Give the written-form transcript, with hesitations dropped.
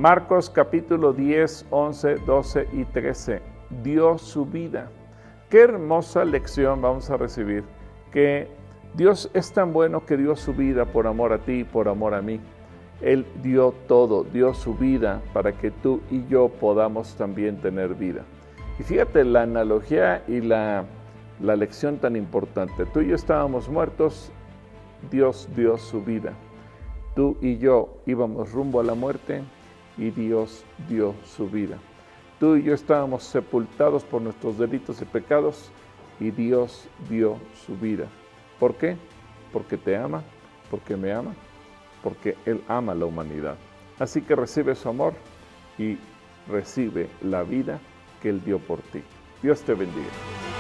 Marcos capítulo 10, 11, 12 y 13. Dio su vida. Qué hermosa lección vamos a recibir, que Dios es tan bueno que dio su vida por amor a ti y por amor a mí. Él dio todo, dio su vida para que tú y yo podamos también tener vida. Y fíjate la analogía y la lección tan importante. Tú y yo estábamos muertos, Dios dio su vida. Tú y yo íbamos rumbo a la muerte y Dios dio su vida. Tú y yo estábamos sepultados por nuestros delitos y pecados y Dios dio su vida. ¿Por qué? Porque te ama, porque me ama, porque Él ama a la humanidad. Así que recibe su amor y recibe la vida que Él dio por ti. Dios te bendiga.